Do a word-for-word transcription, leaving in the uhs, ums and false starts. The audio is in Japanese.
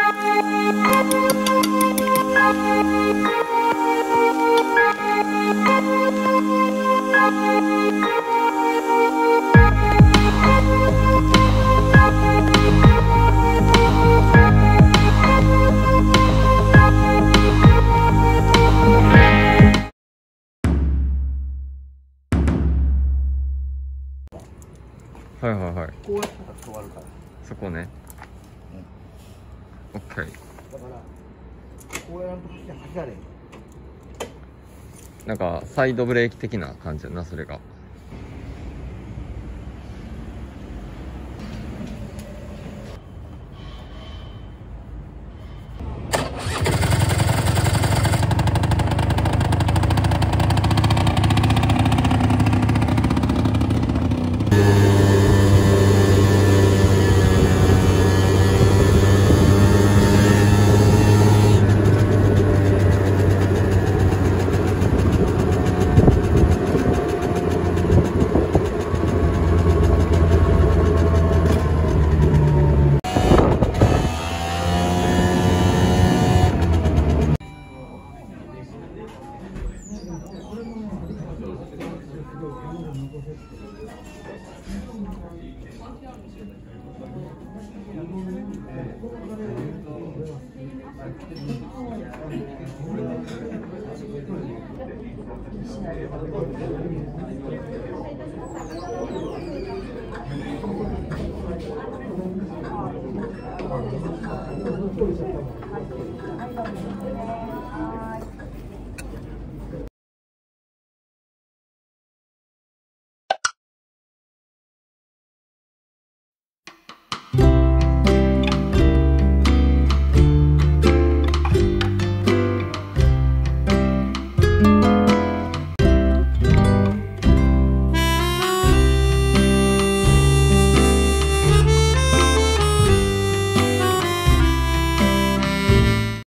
はいはいはい。 こうやったら止まるから。 そこね。オッケー。 だからこうやらんと走ら走られん。 なんかサイドブレーキ的な感じやな、それが。